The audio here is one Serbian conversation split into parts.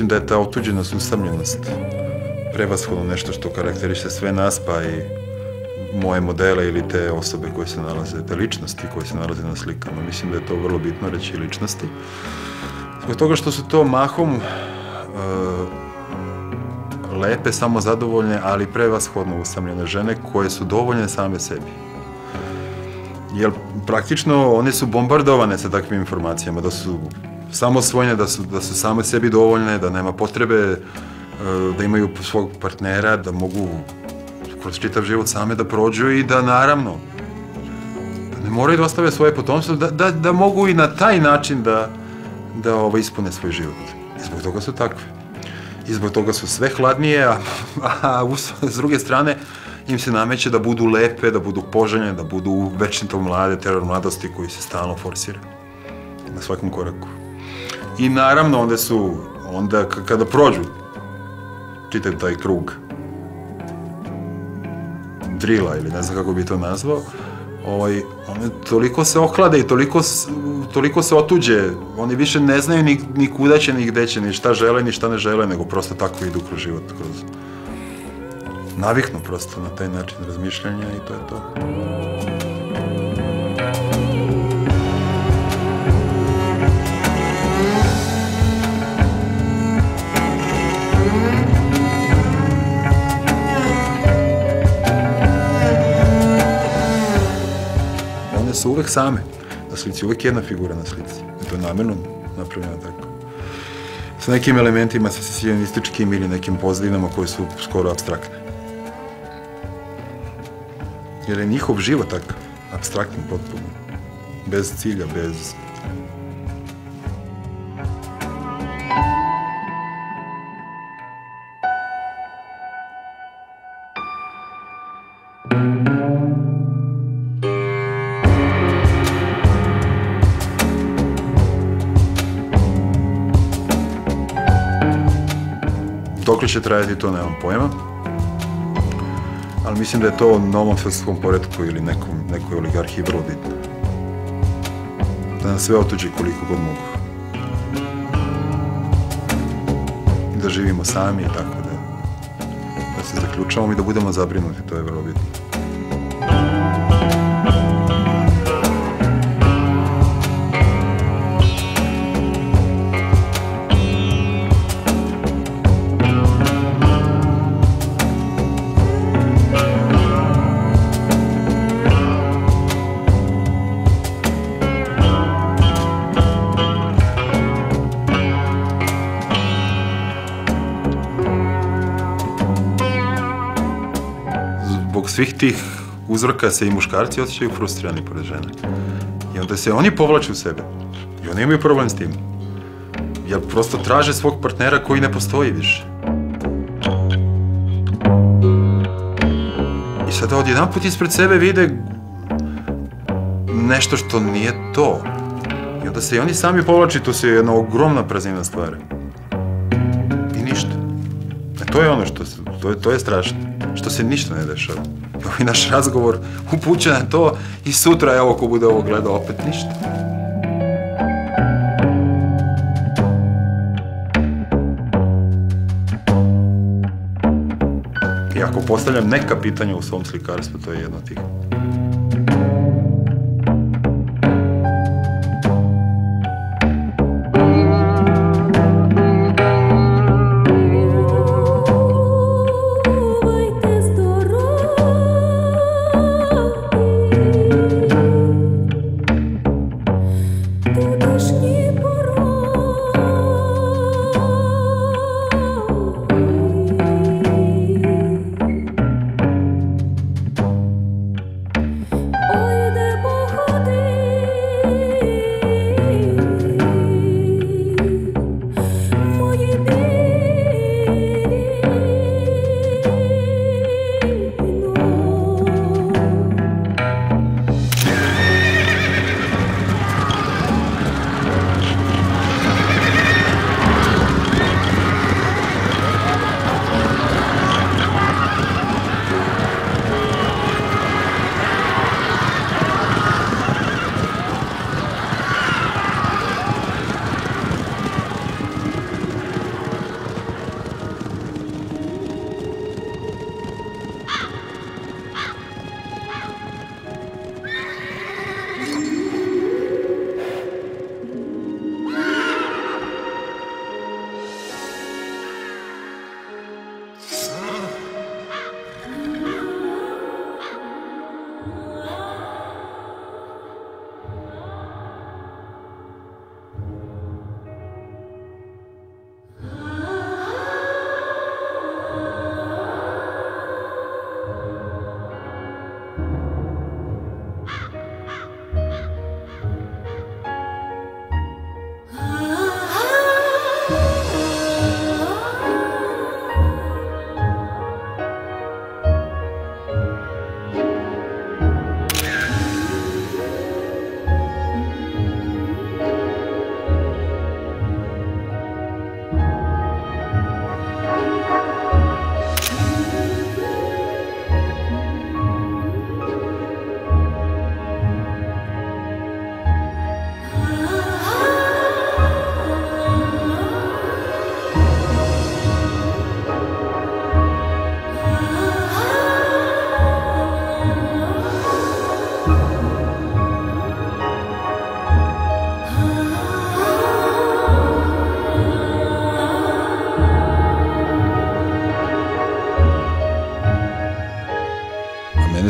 mislim da je ta otuđenost, usamljenost prevashodno nešto što karakteriše sve nas, pa i moje modele ili te osobe koje se nalaze, te ličnosti koje se nalaze na slikama. Mislim da je to vrlo bitno reći, ličnosti. Zbog toga što su to mahom lepe, samozadovoljne, ali prevashodno usamljene žene koje su dovoljne same sebi. Jer praktično one su bombardovane sa takvim informacijama, da su samosvojne, da su same sebi dovoljne, da nema potrebe da imaju svog partnera, da mogu kroz čitav život same da prođu i da naravno ne moraju da ostave svoje potomstvo, da mogu i na taj način da ispune svoj život. I zbog toga su takve. I zbog toga su sve hladnije, a s druge strane im se nameće da budu lepe, da budu poželjne, da budu večito mlade, teror mladosti koji se stalno forsira na svakom koraku. I naravno onda kada prođu čitav taj krug drila ili ne znam kako bi to nazvao, one toliko se ohlade i toliko se otuđe, oni više ne znaju ni kuda će, ni gde će, ni šta žele, ni šta ne žele, nego prosto tako idu kroz život, naviknu prosto na taj način razmišljanja i to je to. One su uvek same na slici, uvek jedna figura na slici. I to je namjerno napravljeno tako. Sa nekim elementima sesionističkim ili nekim pozadinama koje su skoro apstraktne. Jer je njihov život takav, apstraktni potpuno, bez cilja, bez... Dokle će trajati, to nemam pojma. Ali mislim da je to u novom svjetskom poretku ili nekoj oligarhiji vrlo bitno. Da nas sve otuđe koliko god mogu. I da živimo sami i tako da se zaključavamo i da budemo zabrinuti, to je vrlo bitno. Zbog svih tih uzroka se i muškarci osjećaju frustrirani pored žene. I onda se oni povlače u sebe. I oni imaju problem s tim. Jer prosto traže svog partnera koji ne postoji više. I sada odjedanput ispred sebe vide nešto što nije to. I onda se i oni sami povlači, to se jedna ogromna praznina stvara. I ništa. To je ono to je strašno. Što se ništa ne dešava. I ovaj naš razgovor upućuje na to i sutra, evo, ko bude ovo gledao, opet ništa. I ako postavljam neka pitanja u svom slikarstvu, to je jedno od tih.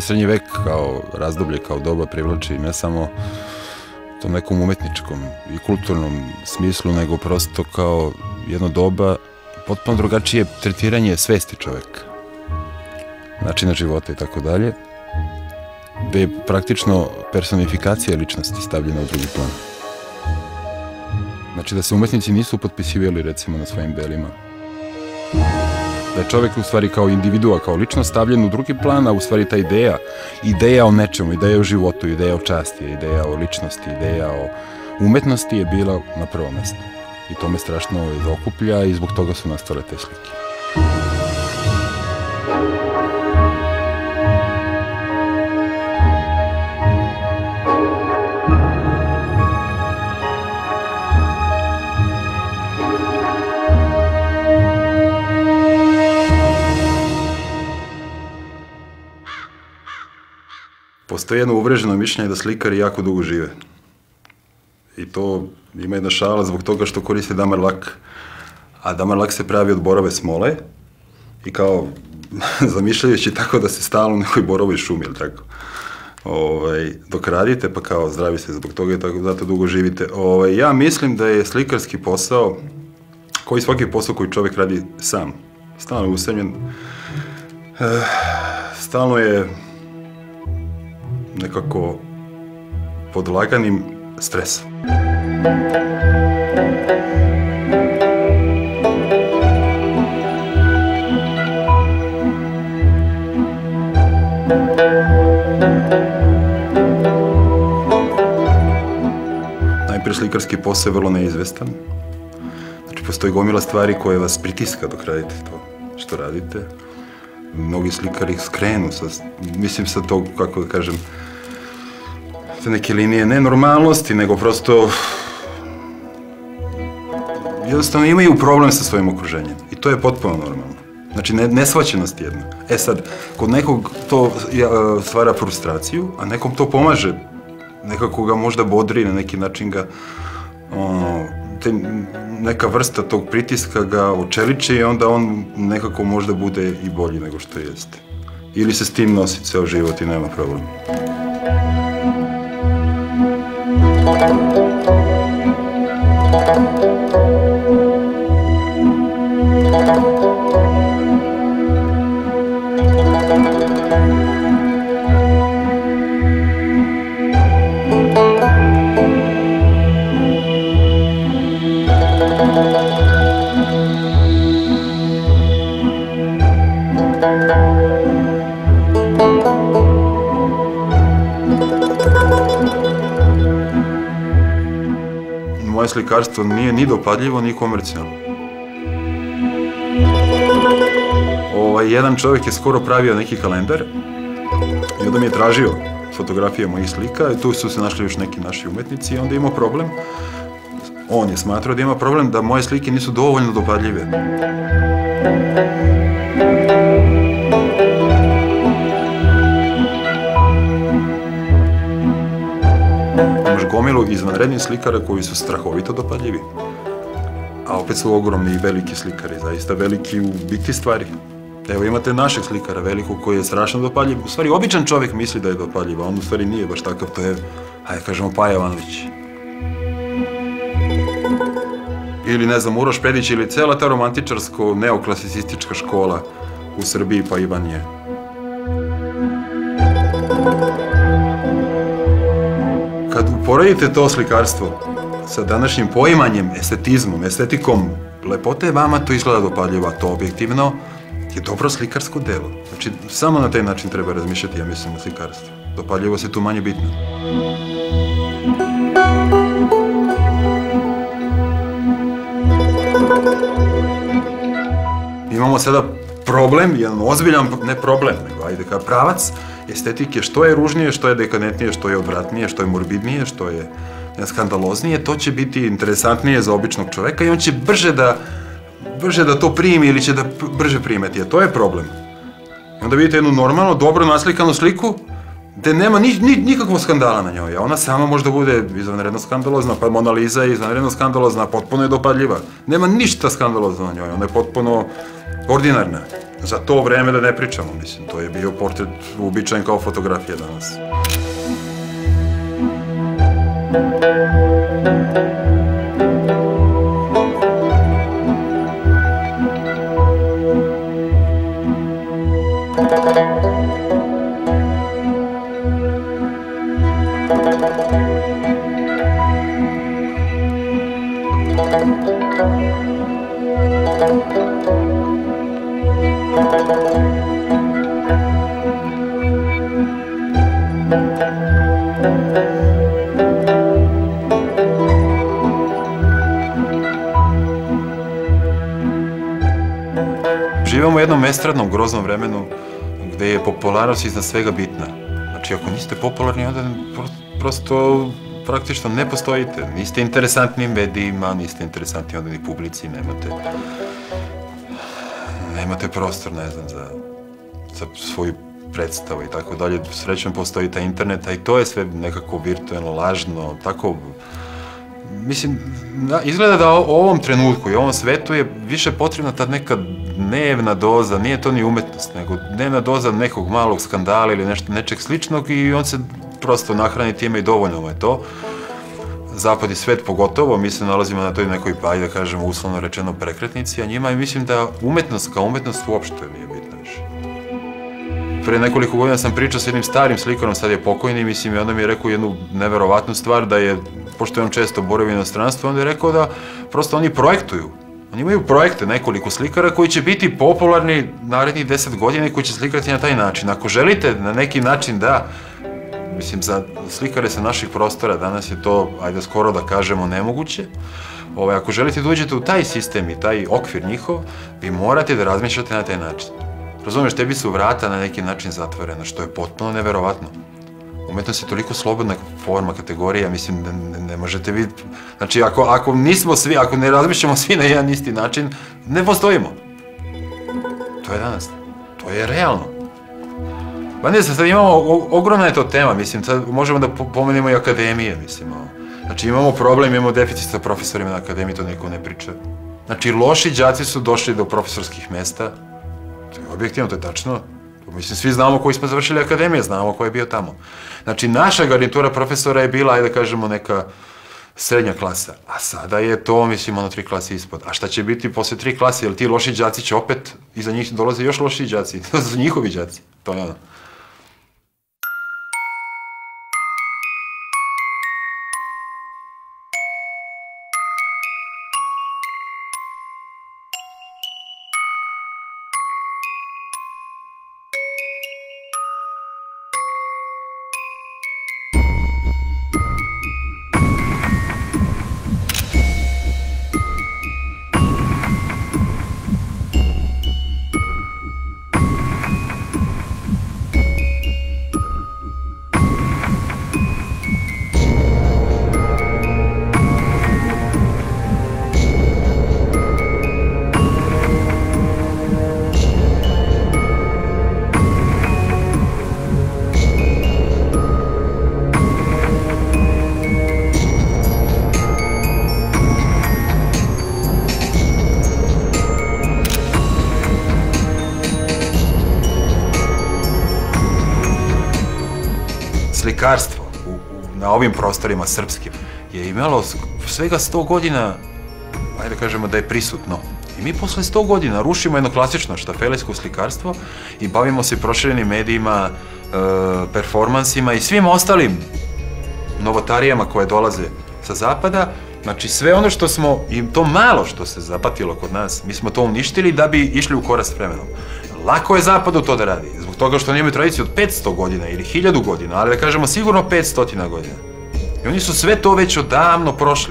srednji vek kao razdoblje, kao doba privlači ne samo tom nekom umetničkom i kulturnom smislu, nego prosto kao jedno doba potpuno drugačije tretiranje svesti čoveka, načina života i tako dalje, gde je praktično personifikacija ličnosti stavljena u drugi plan. Znači da se umetnici nisu potpisivali recimo na svojim delima. Da je čovek u stvari kao individua, kao ličnost stavljen u drugi plan, a u stvari ta ideja o nečemu, ideja o životu, ideja o časti, ideja o ličnosti, ideja o umetnosti je bila na prvom mestu. I to me strašno zaokuplja i zbog toga su nastale te slike. Postoji jedno uvreženo mišljenje da slikari jako dugo žive. I to ima jedna šala zbog toga što koriste damar lak. A damar lak se pravi od borove smole i kao zamišljajući tako da se stalno u nekoj borovoj šumi, ili tako. Dok radite, pa kao zdravi ste zbog toga i tako zato dugo živite. Ja mislim da je slikarski posao, koji svaki posao koji čovjek radi sam, stalno je usamljen, stalno je nekako pod laganim stresom. Najprije slikarski posao je vrlo neizvestan. Znači, postoji gomila stvari koje vas pritiska dok radite to što radite. Mnogi slikari skrenu, mislim sa tog, kako da kažem, te neke linije ne normalnosti, nego prosto jednostavno imaju problem sa svojim okruženjem i to je potpuno normalno. Znači, neshvaćenost jedna. Sad, kod nekog to stvara frustraciju, a nekom to pomaže, nekako ga možda bodri, na neki način ga neka vrsta tog pritiska ga očeliče i onda on nekako možda bude i bolji nego što jeste. Ili se s tim nosi ceo život i nema problem. Moje slikarstvo nije ni dopadljivo, ni komercijalno. Jedan čovjek je skoro pravio neki kalendar i onda mi je tražio fotografije mojih slika i tu su se našli još neki naši umetnici i onda je imao problem. On je smatrao da ima problem da moje slike nisu dovoljno dopadljive. Imaš gomilu izvanrednih slikara koji su strahovito dopadljivi. A opet su ogromni i veliki slikari, zaista veliki u biti stvari. Evo imate našeg slikara velikog koji je strašno dopadljiv. U stvari, običan čovjek misli da je dopadljiv, a on u stvari nije baš takav, to je, hajde kažemo, Paja Jovanović. Ili, ne znam, Uroš Predić ili cela ta romantičarsko-neoklasicistička škola u Srbiji, pa i van nje. Kad uporedite to slikarstvo sa današnjim poimanjem, estetizmom, estetikom lepote, vama to izgleda dopadljivo, a to objektivno je dobro slikarsko delo. Znači, samo na taj način treba razmišljati, ja mislim, o slikarstvu. Dopadljivo se tu manje bitno. Imamo sada problem, jedan ozbiljan, ne problem, nego ajde kao pravac estetike, što je ružnije, što je dekadentnije, što je odvratnije, što je morbidnije, što je skandaloznije, to će biti interesantnije za običnog čoveka i on će brže da to primi ili će da brže primeti, a to je problem. I onda vidite jednu normalno, dobro naslikanu sliku gde nema nikakvog skandala na njoj, a ona sama možda bude izvanredno skandalozna, pa Mona Lisa je izvanredno skandalozna, potpuno je dopadljiva. Nema ništa skandalozno na njoj, ona je potpuno ordinarna. Za to vreme da ne pričamo, mislim, to je bio portret uobičajen kao fotografija danas. Živimo u jednom estradnom, groznom vremenu gde je popularnost iznad svega bitna. Znači, ako niste popularni, onda prosto praktično ne postojite. Niste interesantni medijima, niste interesantni onda ni publici, nemate prostor, ne znam, za svoju predstavu i tako dalje. Srećom postoji taj internet, a i to je sve nekako virtualno, lažno, tako... Mislim, izgleda da u ovom trenutku i u ovom svetu je više potrebna ta neka dnevna doza, nije to ni umetnost, nego dnevna doza nekog malog skandala ili nečeg sličnog i on se prosto nahrani time i dovoljno mu je to. Zapad i svet pogotovo, mi se nalazimo na toj nekoj, ajde da kažemo, uslovno rečeno prekretnici, a njima mislim da umetnost kao umetnost uopšte nije bitna više. Pre nekoliko godina sam pričao s jednim starim slikarom, sad je pokojni, mislim, i onda mi je rekao jednu neverovatnu stvar da je, pošto je on često boravio u inostranstvu, onda je rekao da prosto oni projektuju. Oni imaju projekte, nekoliko slikara koji će biti popularni narednih 10 godina i koji će slikati na taj način. Ako želite na neki način da, mislim, za slikare sa naših prostora danas je to, ajde skoro da kažemo, nemoguće. Ako želite da uđete u taj sistem i taj okvir njihov, vi morate da razmišljate na taj način. Razumiješ, tebi su vrata na neki način zatvorena, što je potpuno neverovatno. Umetnost je toliko slobodna forma, kategorija, mislim, ne možete vidjeti... Znači, ako nismo svi, ako ne razmišljamo svi na jedan isti način, ne postojimo. To je danas. To je realno. Pa ne znam, sad imamo, ogromna je to tema, mislim, sad možemo da pomenemo i akademije, mislim. Znači, imamo problem, imamo deficit sa profesorima na akademiji, to niko ne priča. Znači, loši đaci su došli do profesorskih mesta. Objektivno, to je tačno. Mislim, svi znamo koji smo završili akademije, znamo ko je bio tamo. Znači, naša garnitura profesora je bila, ajde da kažemo, neka srednja klasa. A sada je to, mislim, 3 klase ispod. A šta će biti posle 3 klase? Jer ti loši đaci će opet, iza njih dolaze još loši đaci. To su njihovi đaci. To je ono. Slikarstvo na ovim prostorima srpskim je imalo svega 100 godina, ajde da kažemo da je prisutno. I mi posle 100 godina rušimo jedno klasično štafelijsko slikarstvo i bavimo se proširenim medijima, performansima i svim ostalim novotarijama koje dolaze sa zapada. Znači sve ono što smo, i to malo što se zapatilo kod nas, mi smo to uništili da bi išli u korak s vremenom. Lako je zapadu to da radi, zbog toga što oni imaju tradiciju od 500 godina ili 1000 godina, ali da kažemo sigurno 500 godina. I oni su sve to već odavno prošli.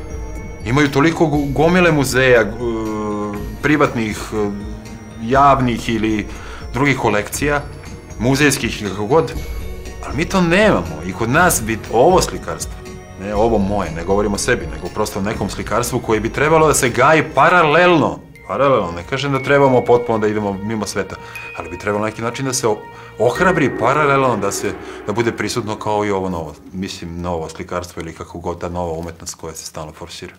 Imaju toliko gomile muzeja, privatnih, javnih ili drugih kolekcija, muzejskih ili kako god, ali mi to nemamo. I kod nas bi ovo slikarstvo, ne ovo moje, ne govorimo o sebi, nego prosto o nekom slikarstvu koje bi trebalo da se gaji paralelno. Paralelno, ne kažem da trebamo potpuno da idemo mimo sveta, ali bi trebalo na neki način da se ohrabri paralelno, da bude prisutno kao i ovo novo, mislim, novo slikarstvo ili kako god ta nova umetnost koja se stalno forsira.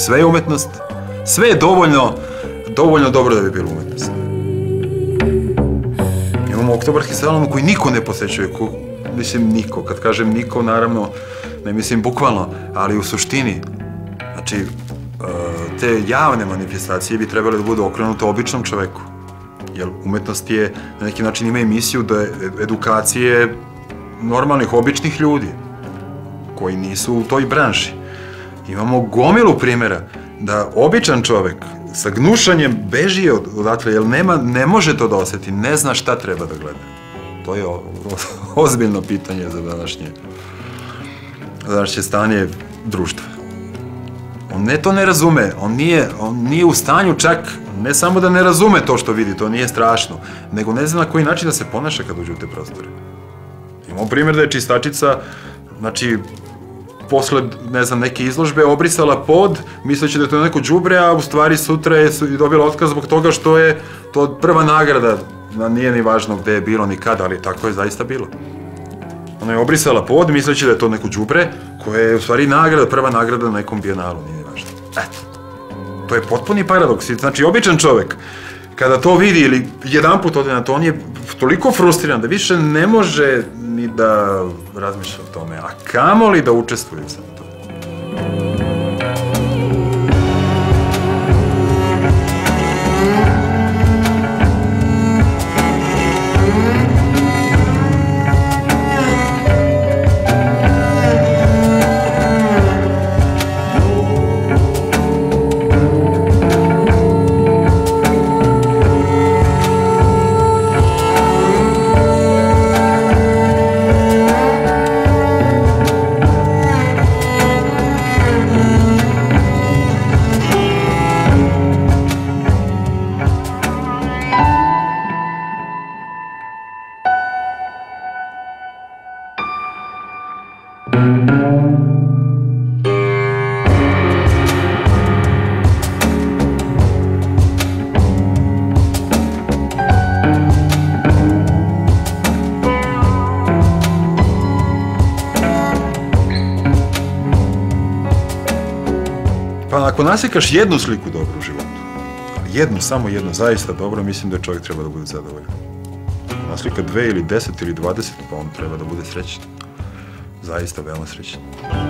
sve je umetnost, sve je dovoljno dobro da bi bilo umetnost. Imamo oktobarski salon koji niko ne posećuje, mislim niko, kad kažem niko, naravno, ne mislim bukvalno, ali u suštini, znači, te javne manifestacije bi trebale da budu okrenute običnom čoveku. Jer umetnost je, na neki način ima emisiju da edukacije normalnih, običnih ljudi, koji nisu u toj branši. Imamo gomilu primjera da običan čovek sa gnušanjem beži odatle, jer ne može to da osjeti, ne zna šta treba da gleda. To je ozbiljno pitanje za današnje stanje društva. On to ne razume, on nije u stanju čak, ne samo da ne razume to što vidi, to nije strašno, nego ne zna na koji način da se ponaša kad uđe u te prostore. Imamo primjer da je čistačica, znači, posle, ne znam, neke izložbe obrisala pod, misleći da je to neko đubre, a u stvari sutra je dobila otkaz zbog toga što je to prva nagrada, nije ni važno gde je bilo ni kada, ali tako je zaista bilo. Ona je obrisala pod, misleći da je to neko đubre, koje je u stvari nagrada, prva nagrada na nekom bijenalu, nije ni važno. Eto, to je potpuni paradoks. Znači, običan čovek, kada to vidi ili jedanput ode na to, on je toliko frustriran da više ne može ni da razmišlja o tome, a kamoli da učestvuje u tome. Pa ako naslikaš jednu sliku dobro u životu, jednu, samo jednu, zaista dobro, mislim da čovjek treba da bude zadovoljan. Ako naslika 2 ili 10 ili 20, pa on treba da bude srećan. Zaista veoma srećan.